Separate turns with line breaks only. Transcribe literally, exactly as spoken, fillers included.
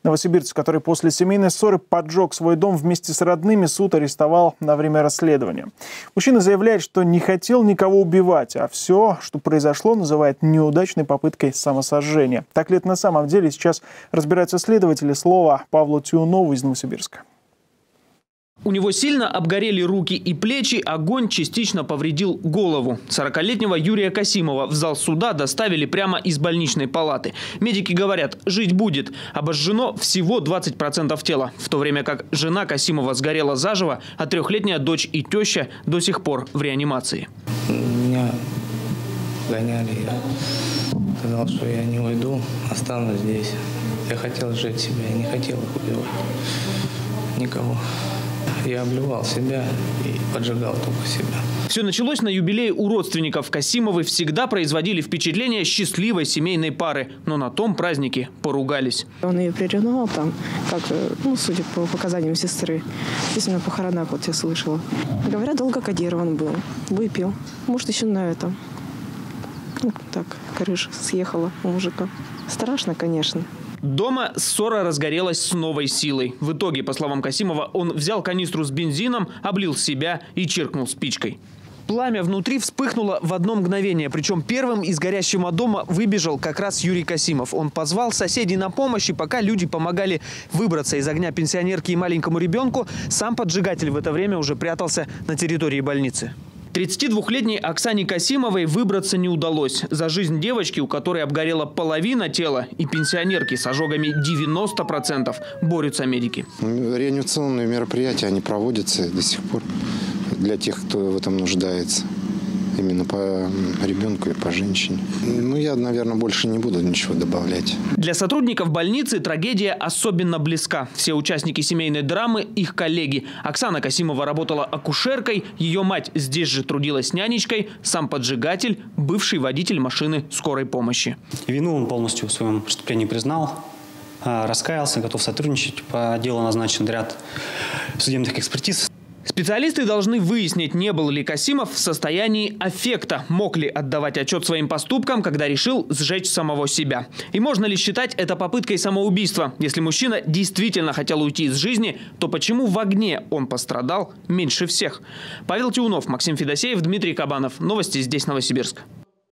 Новосибирец, который после семейной ссоры поджег свой дом вместе с родными, суд арестовал на время расследования. Мужчина заявляет, что не хотел никого убивать, а все, что произошло, называет неудачной попыткой самосожжения. Так ли это на самом деле? Сейчас разбираются следователи. Слово Павлу Тиунову из Новосибирска.
У него сильно обгорели руки и плечи, огонь частично повредил голову. сорокалетнего Юрия Касимова в зал суда доставили прямо из больничной палаты. Медики говорят, жить будет. Обожжено всего двадцать процентов тела, в то время как жена Касимова сгорела заживо, а трехлетняя дочь и теща до сих пор в реанимации.
Меня гоняли, я сказал, что я не уйду, останусь здесь. Я хотел жить себя, я не хотел их убивать. Никого. Я обливал себя и поджигал только себя.
Все началось на юбилее у родственников. Касимовы всегда производили впечатление счастливой семейной пары. Но на том празднике поругались.
Он ее приревновал там, как, ну, судя по показаниям сестры. Здесь на похоронах, вот я слышала. Говорят, долго кодирован был. Выпил. Может, еще на этом. Ну, так, крыша съехала у мужика. Страшно, конечно.
Дома ссора разгорелась с новой силой. В итоге, по словам Касимова, он взял канистру с бензином, облил себя и чиркнул спичкой. Пламя внутри вспыхнуло в одно мгновение. Причем первым из горящего дома выбежал как раз Юрий Касимов. Он позвал соседей на помощь, и пока люди помогали выбраться из огня пенсионерке и маленькому ребенку, сам поджигатель в это время уже прятался на территории больницы. тридцатидвухлетней Оксане Касимовой выбраться не удалось. За жизнь девочки, у которой обгорела половина тела, и пенсионерки с ожогами девяноста процентов, борются медики.
Реанимационные мероприятия, они проводятся до сих пор для тех, кто в этом нуждается. Именно по ребенку и по женщине. Ну, я, наверное, больше не буду ничего добавлять.
Для сотрудников больницы трагедия особенно близка. Все участники семейной драмы – их коллеги. Оксана Касимова работала акушеркой, ее мать здесь же трудилась нянечкой, сам поджигатель – бывший водитель машины скорой помощи.
Вину он полностью в своем преступлении признал, раскаялся, готов сотрудничать. По делу назначен ряд судебных экспертиз.
Специалисты должны выяснить, не был ли Касимов в состоянии аффекта, мог ли отдавать отчет своим поступкам, когда решил сжечь самого себя. И можно ли считать это попыткой самоубийства? Если мужчина действительно хотел уйти из жизни, то почему в огне он пострадал меньше всех? Павел Тиунов, Максим Федосеев, Дмитрий Кабанов. Новости здесь, Новосибирск.